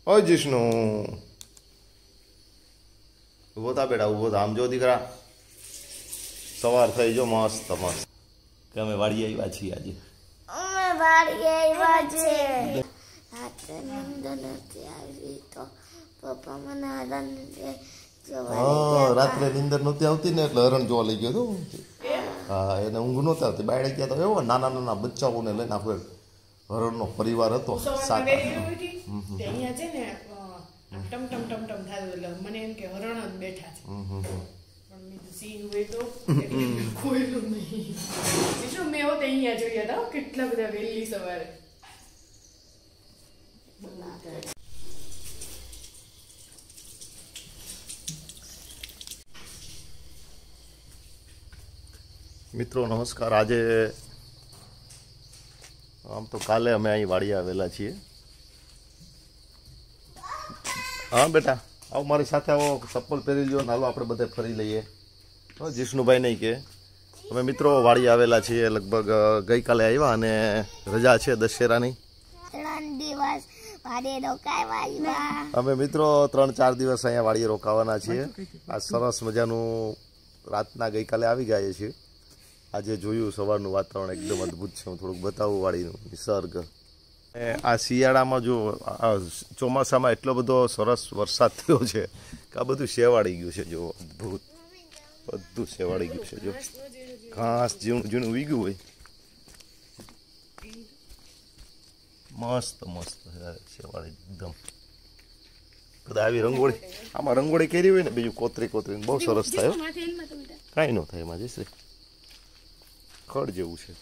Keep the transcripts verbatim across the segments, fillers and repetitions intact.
ઓય જીષ્ણુ ઉભો થા બેટા, ઉભો થા. આમ જો દીકરા, સવાર થઈ જો મસ્ત મસ્ત. કે અમે વાડી આવ્યા છીએ આજે. અમે વાડી આવ્યા છે. રાત્રે નીંદર નથી આવી તો પપ્પા મને હરણ જોવા લઈ ગયા. હા, રાત્રે નીંદર નહોતી આવતી ને એટલે હરણ જોવા લઈ ગયો હતો. હા, એને ઊંઘ નહોતી આવતી. બાયડે ગયા તો એવો નાના નાના બચ્ચાઓને લઈને આપણે હરણનો પરિવાર હતો. સાત અહીંયા છે ને ટમ ટમ ટમ ટમ થાતું એટલે મને એમ કે હરણ જ બેઠા છે. પણ મેં સિંહ હોય તો કોઈનું નહીં. શું મેં હોતે અહીંયા જોયા હતા કેટલા બધા વહેલી સવારે. મિત્રો નમસ્કાર. આજે આમ તો કાલે અમે અહીં વાડી આવેલા છીએ. હા બેટા, આવો મારી સાથે આવો, ચપ્પલ પહેરી લ્યો, હાલો આપણે બધે ફરી લઈએ. હા, જીષ્ણુભાઈ નહીં કે અમે મિત્રો વાડી આવેલા છીએ. લગભગ ગઈકાલે આવ્યા અને રજા છે દશેરાની. ત્રણ દિવસ વાડી રોકાવા. અમે મિત્રો ત્રણ ચાર દિવસ અહીંયા વાડીએ રોકાવાના છીએ. આ સરસ મજાનું રાતના ગઈકાલે આવી ગયા છીએ. આજે જોયું સવારનું વાતાવરણ એકદમ અદ્ભુત છે. હું થોડુંક બતાવું વાડીનું નિસર્ગ. આ શિયાળામાં જો ચોમાસામાં એટલો બધો સરસ વરસાદ થયો છે કે આ બધું શેવાળી ગયું છે. જો અદ્ભુત બધું શેવાળી ગયું છે. જો ઘાસ ઝીણું ઝીણું ઉગ્યું હોય, મસ્ત મસ્ત શેવાળી એકદમ. કદાચ આવી રંગોળી, આમાં રંગોળી કરી હોય ને બીજું કોતરી કોતરી બહુ સરસ થાય. કાંઈ ન થાય એમાં જઈશ. ખડ જેવું છે.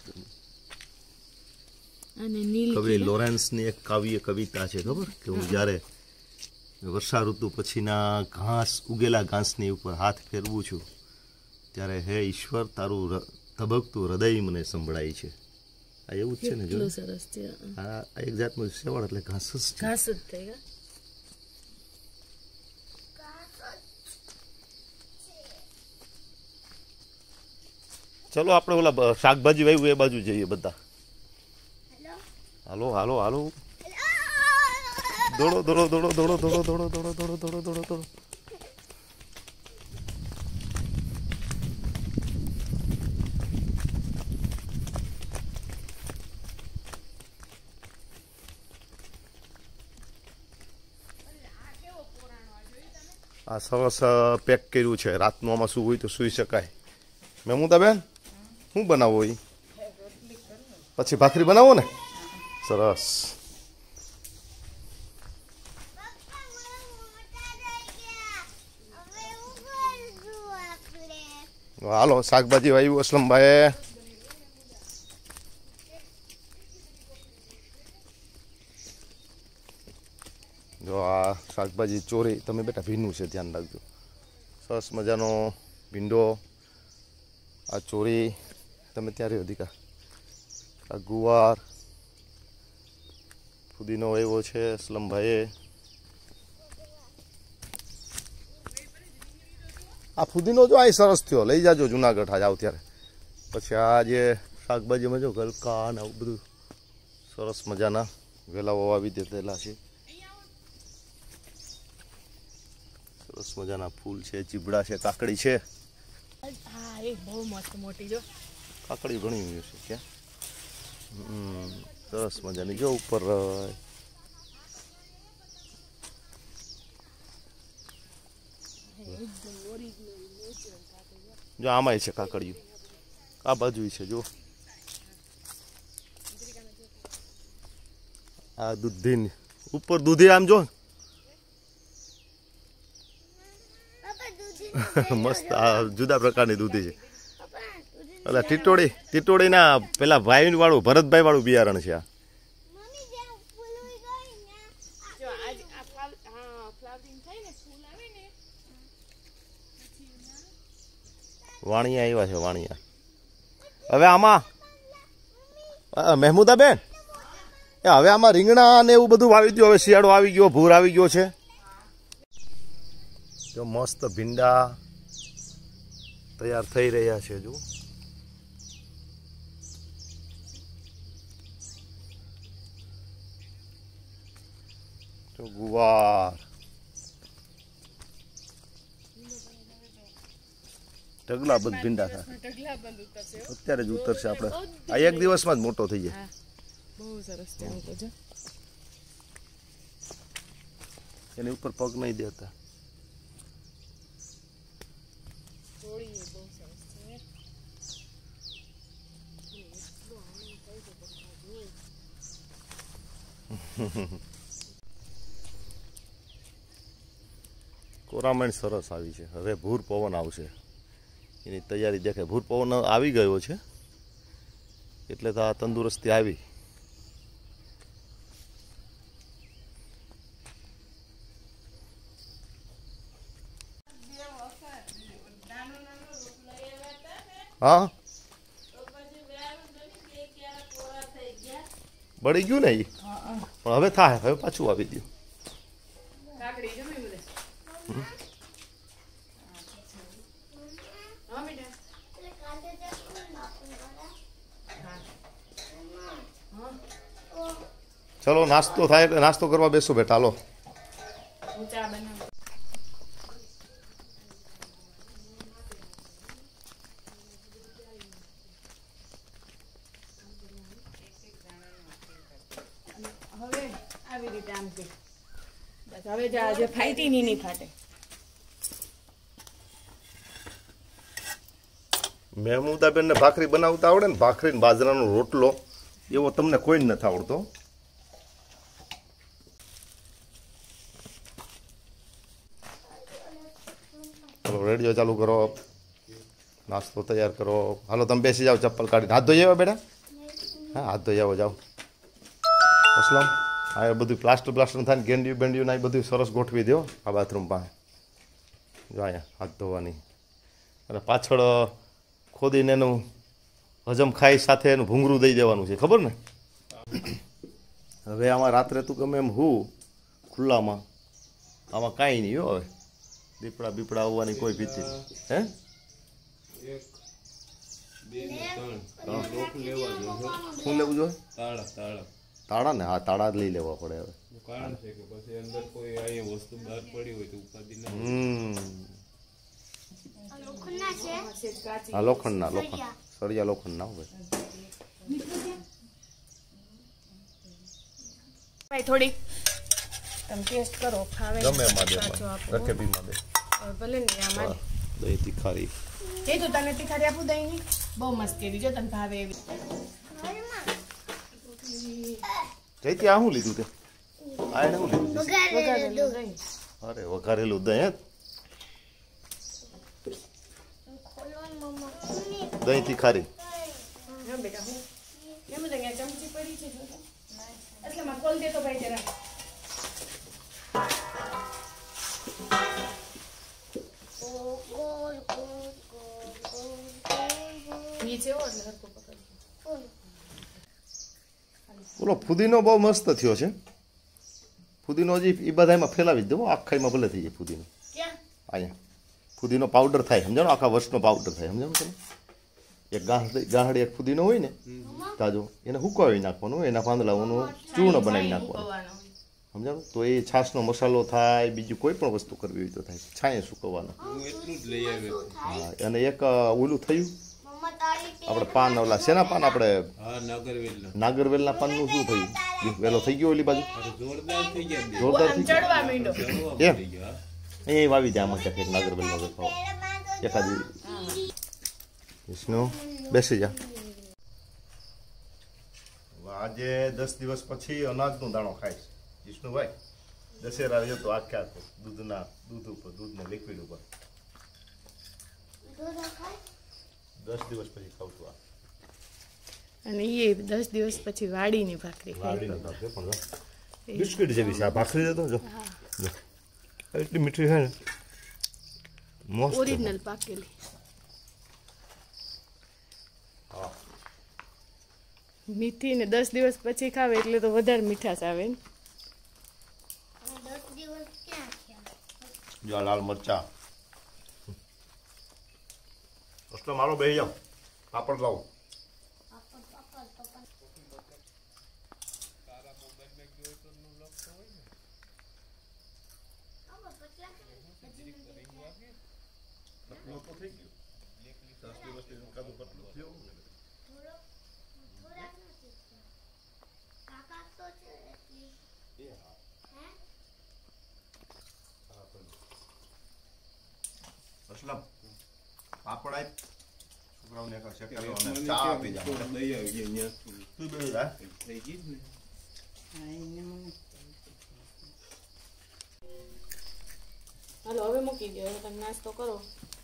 કવિ લોરેન્સની એક કાવ્ય કવિતા છે ખબર કે હું જ્યારે વર્ષા ઋતુ પછીના ઘાસ ઉગેલા ઘાસની ઉપર હાથ ફેરવું છું ત્યારે હે ઈશ્વર તારું ધબકતું હૃદય મને સંભળાય છે. આ એવું જ છે ને. જો આ એક જાતનું શેવાળ એટલે ઘાસ જ ઘાસ જ થાય. ચલો આપણે ઓલા શાકભાજી વાવ્યું એ બાજુ જઈએ બધા. હાલો હાલો હાલો, દોડો દોડો દોડો દોડો દોડો દોડો દોડો દોડો દોડો દોડો દોડો. આ સરસ પેક કર્યું છે. રાતનું આમાં શું હોય તો સુઈ શકાય. મેમુતા બેન, શું બનાવો એ પછી ભાખરી બનાવો ને. સરસ. હાલો શાકભાજી વાવ્યું અસલમભાઈ. જો આ શાકભાજી ચોરી, તમે બેટા ભીનું છે ધ્યાન રાખજો. સરસ મજાનો ભીંડો, આ ચોરી તમે ત્યારે અધિકા, આ ગુવાર, ફુદીનો એવો છે અસલમભાઈએ. આ ફુદીનો જો આ સરસ થયો, લઈ જાજો જુનાગઢ આજ આવ ત્યારે. પછી આ જે શાકભાજીમાં જો ગલકા ને આવું બધું સરસ મજાના વેલાઓ વાવી દેતેલા છે. સરસ મજાના ફૂલ છે, ચીબડા છે, કાકડી છે. હા, એ બહુ મસ્ત મોટી જો કાકડી ઘણી હોય છે ક્યાં. હમ સરસ મજાની જો ઉપર જો આમાંય છે કાકડીયું. આ બાજુ છે જો. આ દૂધી ઉપર દૂધી આમ જો મસ્ત. આ જુદા પ્રકારની દૂધી છે. એટલે ટીટોળી ટીટોળીના પેલા ભાઈ વાળું ભરતભાઈ વાળું બિયારણ છે આ. વાણિયા આવ્યા છે વાણિયા. હવે આમાં મહેમુદા બેન, એ હવે આમાં રીંગણા ને એવું બધું વાવી દો. હવે શિયાળો આવી ગયો, ભૂર આવી ગયો છે. જો મસ્ત ભીંડા તૈયાર થઈ રહ્યા છે. જો તો ગુવાર ઢગલા બંધ ભીંડા થાય ઢગલા બંધ ઉતરશે અત્યારે જ ઉતરશે. આપણે આ એક દિવસમાં જ મોટો થઈ જાય. બહુ સરસ છે આમ તો જો એની ઉપર પગ નહીં દેતા. જોડીએ બહુ સરસ છે. કોરામણ સરસ આવી છે. હવે ભૂર પવન આવશે એની તૈયારી દેખાય. ભૂર પવન આવી ગયો છે એટલે તો આ તંદુરસ્તી આવી. હા બળી ગયું ને એ પણ હવે થાય. હવે પાછું આવી ગયું. કાકડી જમી બધે હા બેટા ચલો નાસ્તો થાય એટલે નાસ્તો કરવા બેસો બેટા. હાલો હું ચા બનાવું. હવે આવી રીતે આમ કે બસ હવે જે આજે ફાઈટી ની નહીં ફાટે. મહેમૂદાબેન ને ભાખરી બનાવતા આવડે ને, ભાખરી ને બાજરાનો રોટલો એવો તમને કોઈ જ નથી આવડતો. ચલો રેડિયો ચાલુ કરો, નાસ્તો તૈયાર કરો. હાલો તમે બેસી જાઓ, ચપ્પલ કાઢીને. હાથ ધોઈ આવ્યા બેટા? હા હાથ ધોઈ આવો, જાઓ. અસલમ હા એ બધું પ્લાસ્ટર પ્લાસ્ટર થાય ને ગેંડિયું બેંડિયું ના એ બધું સરસ ગોઠવી દો આ બાથરૂમ પાસે. જો અહીંયા હાથ ધોવાની અને પાછળ ખોદીને એનું હજમ ખાઈ સાથે એનું ભૂંગરું દઈ દેવાનું છે, ખબર ને? હવે આમાં રાત્રે તું ગમે એમ હું ખુલ્લામાં આમાં કાંઈ નહીં હો. હવે દીપડા બીપડા આવવાની કોઈ ભીતિ નહીં. હે શું લેવું જોઈએ? તાળા તાળા તાળા ને? હા તાળા જ લઈ લેવા પડે હવે. કારણ છે કે પછી અંદર કોઈ અહીંયા વસ્તુ બહાર પડી હોય તો ઉપાધિ ના. હમ હા લોખંડના લોખંડ સળિયા લોખંડના હોય. ભાઈ થોડીક તમે ટેસ્ટ કરો, ખાવે ગમે એમાં દે, પાછો આપો. રકેબીમાં દે. હવે ભલે ને આમાં દહીં તીખારી એ તો તને તીખારી આપું દહીં ની બહુ મસ્તી હતી જો તને ભાવે એવી. જઈતી આ શું લીધું તે? આ એને શું લીધું? વઘારેલું દહીં. અરે વઘારેલું દહીં. દહીં તીખારી હા બેટા હું એમ જ અહીંયા ચમચી પડી છે જો તો. એટલે માં કોલ દે તો ભાઈ જરા. નીચે હો એટલે હરકો પકડ. બોલો ફુદીનો બહુ મસ્ત થયો છે. ફુદીનો હજી એ બધામાં ફેલાવી જ દેવો, આખાઈમાં ભલે થઈ જાય ફુદીનો. ક્યાં અહીંયા ફુદીનો પાવડર થાય, સમજાણો? આખા વર્ષનો પાવડર થાય, સમજાણો તમે? એક ગાંહડી ગાંહડી એક ફુદીનો હોય ને તાજો, એને હુકાવી નાખવાનું, એના પાંદડાઓનું ચૂર્ણ બનાવી નાખવાનું, પવાનો સમજાણો? તો એ છાશનો મસાલો થાય, બીજું કોઈ પણ વસ્તુ કરવી હોય તો થાય. છાંયે સુકવવાનો. હું એટલું જ લઈ આવ્યો. હા અને એક ઓલું થયું આપણે પાન, ઓલા શેના પાન? આપણે હા નાગરવેલ નાગરવેલના પાનનું શું થયું? વેલો થઈ ગયો ઓલી બાજુ? જોરદાર થઈ ગયા બે. જોરદાર આમ થઈ ગયો. ચડવા માંડ્યો. ચડવા એમ? થઈ ગયા. અહીંયા વાવી દે આમાં ક્યાંક એક નાગરવેલનો દેખાવ એકાદી. વિષ્ણુ બેસી જા. આજે દસ દિવસ પછી અનાજનો દાણો ખાઈશ વિષ્ણુભાઈ. દશેરા આવ્યો તો આખે આખો દૂધના દૂધ ઉપર, દૂધને લિક્વિડ ઉપર દસ દિવસ પછી ખાઉં છું. આ અને એ દસ દિવસ પછી વાડીની ભાખરી ખાઈ. વાડીને ભાખરી પણ જો બિસ્કિટ જેવી છે આ ભાખરી. તો જો જો એટલી મીઠી છે ને, મસ્ત. ઓરિજિનલ પાકેલી. હા મીઠી ને દસ દિવસ પછી ખાવે એટલે તો વધારે મીઠાશ આવે ને. જો આ લાલ મરચા. કષ્ટ મારો બેસી જાઓ, પાપડ લાવો. પતલો તો થઈ ગયો. દસ દિવસથી કાદુ પતલો થયો. અસલમ પાપડ આપ છોકરાઓને એક શેકાયો અને ચા આપી જા. દહીં આવી ગઈ અહીંયા તું બે જા. થઈ ગઈ ને. હાલો હવે મૂકી દો, હવે તમે નાસ્તો કરો.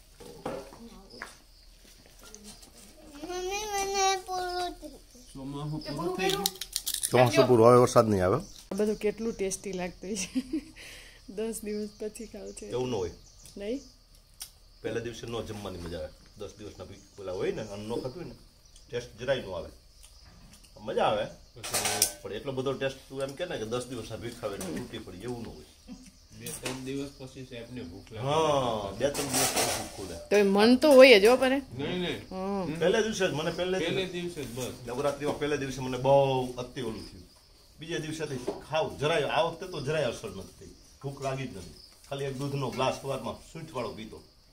મમ્મી મને પૂરું ચોમાસું પૂરું થઈ ગયું. ચોમાસું પૂરું, હવે વરસાદ નહીં આવે. આ બધું કેટલું ટેસ્ટી લાગતું છે. દસ દિવસ પછી ખાવ છે એવું ન હોય. નહીં? પહેલા દિવસે નો જમવાની મજા આવે. દસ દિવસના બી પેલા હોય ને અને નો ખાતું હોય ને ટેસ્ટ જરાય નો આવે. મજા આવે પણ એટલો બધો ટેસ્ટ તું એમ કે ને કે દસ દિવસના ભીખ ખાવે એટલે તૂટી પડી, એવું ન હોય. બે ત્રણ દિવસ પછી સાહેબને ભૂખ લાગે. હા, બે ત્રણ દિવસ પછી ભૂખ ખુલે. તો એ મન તો હોય જ હો પર. નહીં નહીં પહેલા દિવસે જ મને પહેલે પહેલે દિવસે જ બસ. નવરાત્રીમાં પહેલા દિવસે મને બહુ અતિ ઓલું થયું. બીજા દિવસેથી ખાવ જરાય આ વખતે તો જરાય અસર નથી થઈ. ભૂખ લાગી જ નથી. ખાલી એક દૂધનો ગ્લાસ સવારમાં સ્વીટ વાળો પીતો.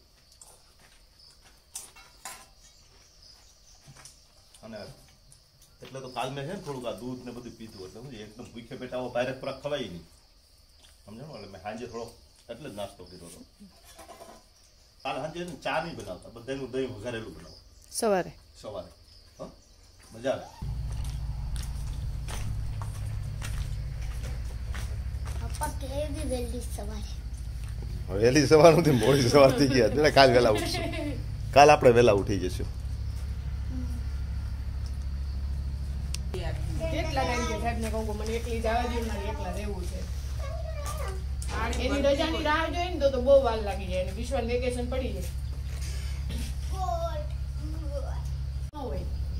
અને એટલે તો કાલ મેં છે ને થોડુંક આ દૂધ ને બધું પીધું એટલે શું છે એકદમ ભૂખે પેટા આવો ભારે ખોરાક ખવાય નહીં, સમજાણું? એટલે મેં સાંજે થોડો એટલે જ નાસ્તો કર્યો હતો. કાલ સાંજે ચા નહીં બનાવતા, બધાનું દહીં વઘારેલું બનાવો સવારે સવારે. હા, મજા આવે. પપ્પા કેવી વેલી સવારે વહેલી સવાર નથી, મોડી સવાર થઈ ગયા. કાલ વહેલા ઉઠશું. કાલ આપણે વહેલા ઉઠી જશું. કેટલા ટાઈમ કે સાહેબને કહું કે મને એકલી જવા દે, મારે એકલા રહેવું છે. એની રજાની રાહ જોઈ ને તો તો બહુ વાર લાગી જાય. વિશ્વાસ વેકેશન પડી જાય. ન હોય.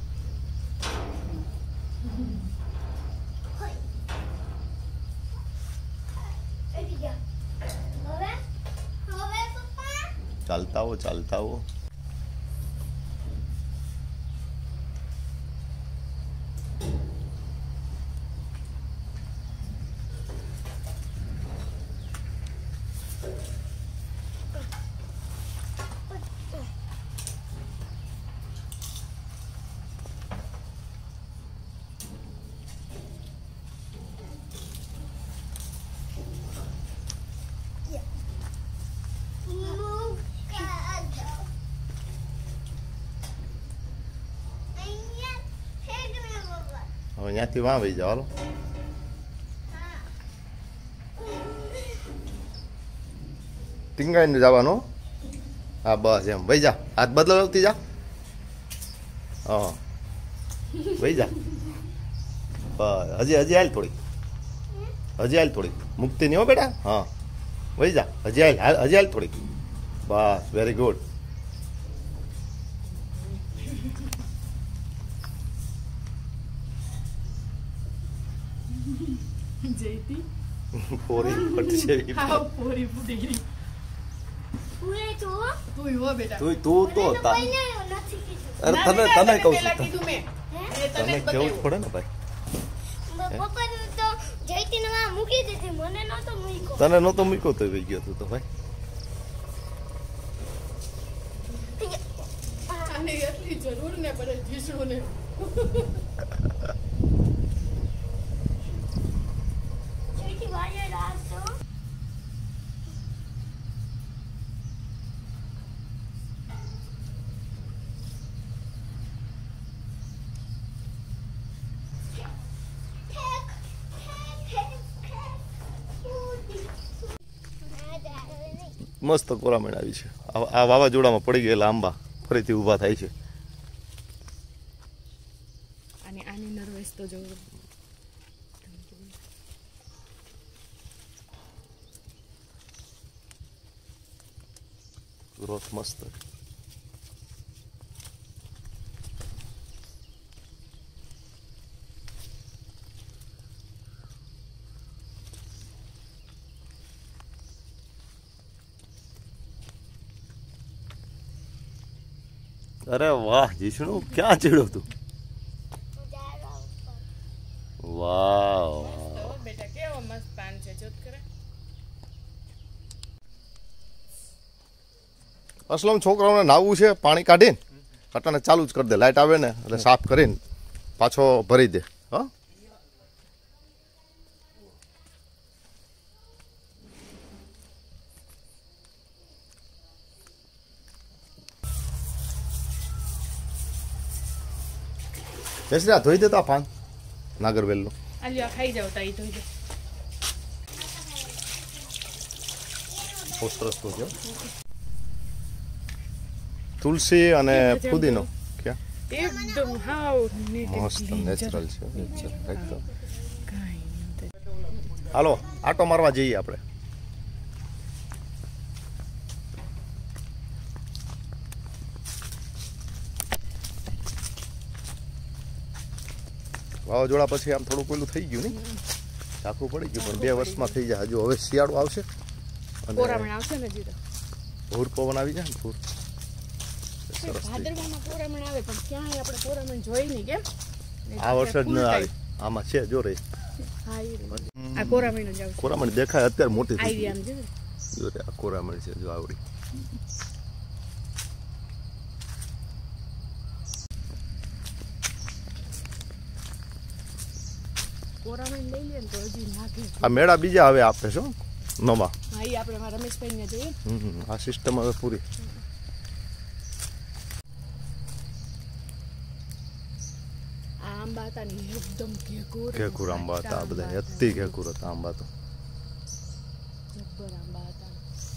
હવે હવે પપ્પા ચાલતા હો ચાલતા હો. હવે ત્યાંથી વાં વહી જાઓ. હાલો ટીંગાઈને જવાનું. હા બસ એમ વહી જા. હાથ બદલાવતી જા. હા વહી જા. બસ હજી હજી હાલ થોડી, હજી હાલ થોડી. મુક્તિ નહીં હો બેટા. હા વહી જા. હજી હાલ હાલ હજી હાલ થોડી. બસ વેરી ગુડ. જયતી પોરી ફટ છે. હા પૂરી ફૂટી ગઈ. પૂરે તો તું હો બેટા. તું તું તો તા- કોઈને નથી કીધું. અરે ના, તને ના, તને કહું પહેલા છું. કીધું મેં. હે? એ તને તને જ કેવું જ બતાવ્યું. પડે ને ભાઈ. પપ્પા તો જયતીને માં મૂકી દીધી, મને નતો મૂક્યો. તને નહોતો મૂક્યો તો વહી ગયો તું તો ભાઈ. આને એટલી જરૂર ને પડે જીસડું ને. જયતી વાળે રાખજો. મસ્ત કોરામણ આવી છે. આ આ વાવાઝોડામાં પડી ગયેલા આંબા ફરીથી ઊભા થાય છે. અને આની નર્વસ તો જો ગ્રોથ મસ્ત. અરે વાહ જીષ્ણુ ક્યાં ચડ્યો તું? વાહ તો બેટા કેવો મસ્ત પાન છે જોત કરે. અસલમ છોકરાઓને નાવું છે, પાણી કાઢીને કટાને ચાલુ જ કરી દે, લાઇટ આવે ને એટલે સાફ કરીને પાછો ભરી દે. હા જસરા ધોઈ દેતા પાન નાગરવેલનું. આલિયા ખાઈ જાવ તાઈ ધોઈ દે. બહુ સરસ તો છે. તુલસી અને ફુદીનો ક્યાં એકદમ હાવ મસ્ત નેચરલ છે એકદમ. કાઈ હાલો આટો મારવા જઈએ આપણે. વાવાઝોડા પછી આમ થોડું પેલું થઈ ગયું નહીં, ઝાંખું પડી ગયું, પણ બે વર્ષમાં થઈ જાય. હજુ હવે શિયાળો આવશે અને કોરામણ આવશે ને જીરો ભૂર પવન આવી જાય ને ભૂર સરસ. ભાદરવામાં કોરામણ આવે પણ ક્યાંય આપણે કોરામણ જોઈ નહીં કેમ? આ વર્ષે જ ન આવે, આમાં છે જો રહી. હા એ આ કોરામણ જ આવશે. કોરામણ દેખાય અત્યારે મોટી થઈ આવી આમ ગઈ. જો જો રે આ કોરામણ છે જો આવડી. કોરામણ લઈ લે ને તો હજી નાખે. આ મેળા બીજા હવે આપે છો નવા. હા એ આપણે મારા રમેશભાઈ ને જોઈએ. હમ આ સિસ્ટમ હવે પૂરી. આ આંબા હતા ને એકદમ ઘેઘુર ઘેઘુર આંબા હતા આ બધા, અતિ ઘેઘુર હતા આંબા તો. જબ્બર આંબા હતા.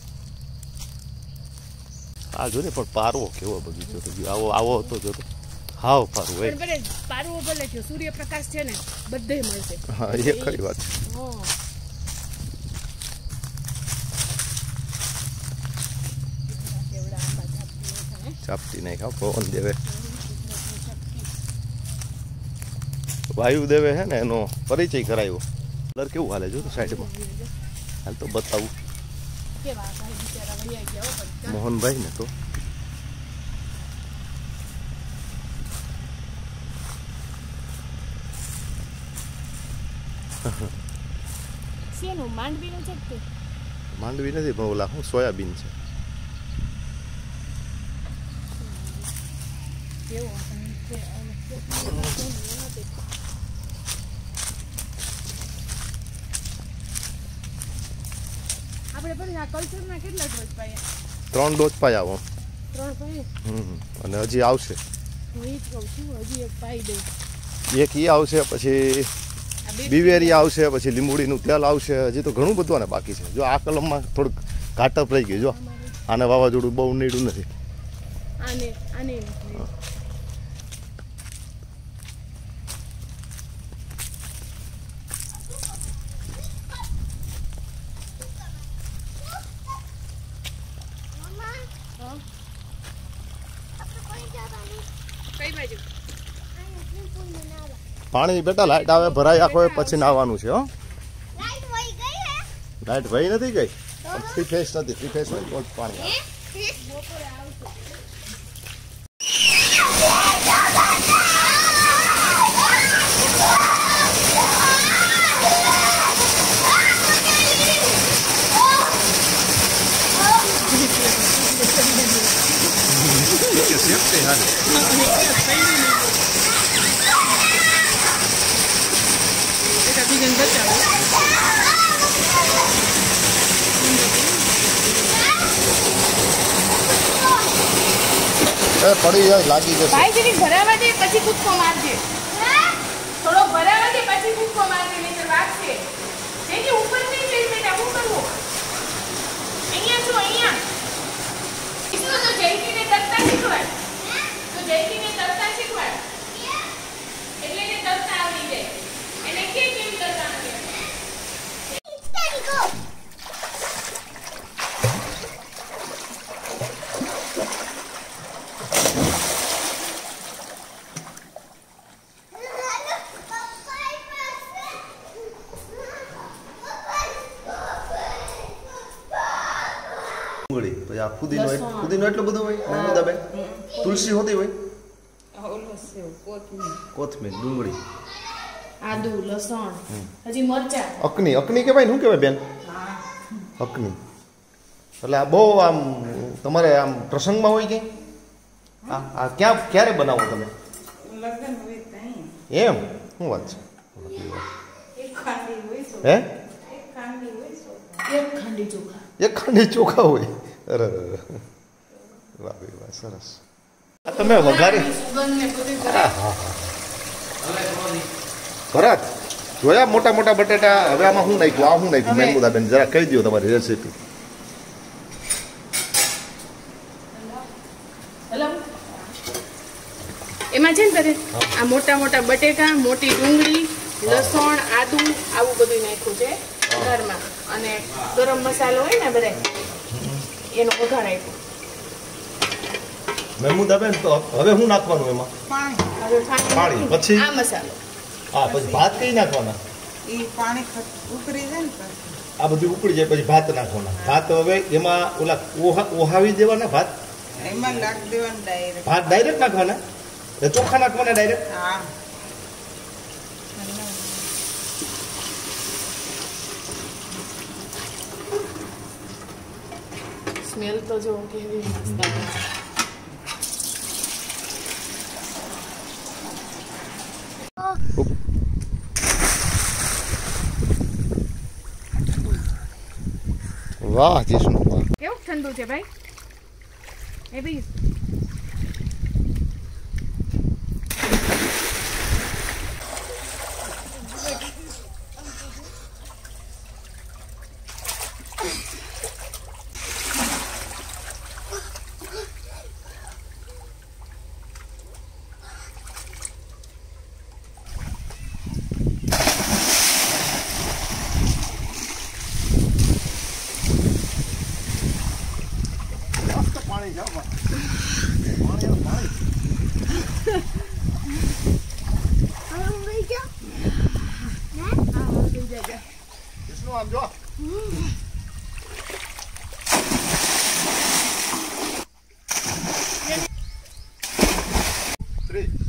આ જો ને પણ પારવો કેવો બગીચો તો આવો આવો હતો જો તો હાવ પારવો એ. પણ ભલે પારવો ભલે છે, સૂર્યપ્રકાશ છે ને બધે મળશે. હા એ ખરી વાત છે. હા કેવડા આંબા ઝાપટી હતા હે. ચાપટી નહીં ખાવ પવન દેવે વાયુ દેવે હે ને એનો પરિચય કરાયો. કલર કેવું હાલે જો તો સાઈડમાં હાલ તો બતાવું. કેવા ભાઈ બિચારા વૈયા ગયા હો બધા. મોહનભાઈ ને તો શેનું માંડવીનું છે કે માંડવી નથી પણ ઓલા શું સોયાબીન છે. કેવો છે અને આપણે પણ આ કલ્ચરના કેટલા ડોઝ પાયા? ત્રણ ડોઝ પાયા આવો. ત્રણ પાય. હમ અને હજી આવશે હું એ જ કહું છું હજી એક પાઈ દઉં. એક ઈ આવશે, પછી આ બે બિવેરિયા આવશે, પછી લીંબુડીનું તેલ આવશે. હજી તો ઘણું બધું આને બાકી છે. જો આ કલમમાં થોડુંક ઘાટપ રહી ગયું. જો આને વાવાઝોડું બહુ નીડું નથી. આને આને નથી. હા કઈ બાજુ? પાણી બેટા લાઈટ આવે ભરાઈ આખો પછી નાવાનું છે. હો લાઈટ વહી નથી ગઈ, ફ્રી ફેસ નથી. ફ્રી ફેસ હોય તો જ પાણી આવે. એ પડી જાય લાગી જશે. ભાઈ જરી ભરાવા દે પછી કૂદકો મારજે. થોડો ભરાવા દે પછી કૂદકો મારજે નહીતર વાગશે. જેથી ઉપર નહીં જઈ બેટા હું કરવું? અહીંયા છો અહીંયા. इसको तो જયકીને તરતા શીખવાડ. તો જયકીને તરતા શીખવાડ. એટલે કે તરતા આવડી જાય. એને કે કેમ તરતા આવડે? ડુંગળી પછી આ ફુદીનો હોય. ફુદીનો એટલું બધું હોય નહીં દબે. તુલસી હોતી હોય, કોથમીર, ડુંગળી, આદુ, લસણ, હજી મરચા. અકની. અકની કહેવાય ને શું કહેવાય બેન? અકની. એટલે આ બહુ આમ તમારે આમ પ્રસંગમાં હોય કે આ આ ક્યાં ક્યારે બનાવો તમે લગ્ન હોય ત્યાં એમ શું વાત છે એક ખાંડી હોય છો હે એક ખાંડી હોય છો એક ખાંડી ચોખા એક ખાંડી ચોખા હોય અરે અરે, અરે. વાહ ભાઈ વાહ સરસ આ તમે વઘારી સુગંધ ને બધું કરે. ભરત જોયા મોટા મોટા બટેટા હવે આમાં શું નાખ્યું આ શું નાખ્યું મહેમૂદા બેન જરા કહી દો તમારી રેસીપી હલો. એમાં છે ને તારે આ મોટા મોટા બટેકા મોટી ડુંગળી લસણ આદુ આવું બધું નાખ્યું છે ઘરમાં અને ગરમ મસાલો હોય ને બધા એનો વઘાર આપ્યો. મહેમૂદા બેન તો હવે શું નાખવાનું એમાં પાણી હવે પાણી પાણી, નાખીને પછી? આ મસાલો હા પછી ભાત કઈ નાખવાના એ પાણી ખત- ઉકળી જાય ને પછી આ બધું ઉકળી જાય પછી ભાત નાખવાના ભાત હવે એમાં ઓલા ઓહા ઓહાવી દેવાના ભાત એમાં લાગ દેવાનું ડાયરેક્ટ ભાત ડાયરેક્ટ નાખવાના એ ચોખા નાખવાના ડાયરેક્ટ હા સ્મેલ તો જો કેવી મસ્ત આવે છે. વાહ જીષ્ણુ વાહ કેવું ઠંડુ છે ભાઈ એ ભાઈ પાણી જાઓ પાણી પાણી જીષ્ણુ આમ જો Three.